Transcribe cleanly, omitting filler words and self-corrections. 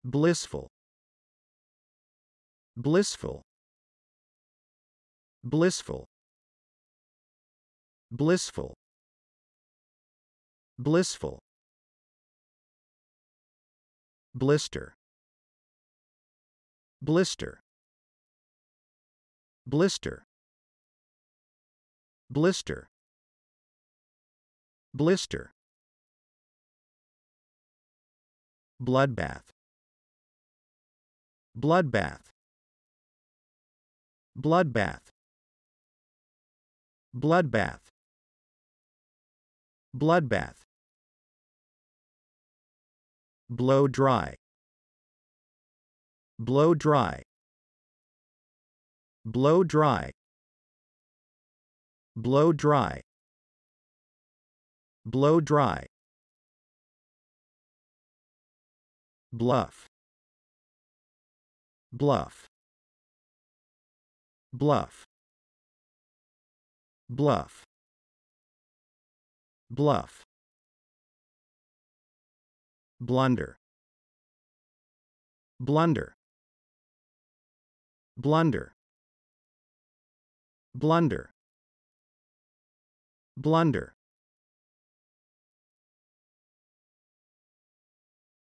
blissful, blissful, blissful, blissful, blissful, blister, blister, blister, blister, blister, bloodbath, bloodbath, bloodbath, bloodbath, bloodbath, blow dry, blow dry, blow dry, blow dry, blow dry, bluff, bluff, bluff, bluff, bluff, blunder, blunder, blunder, blunder, blunder,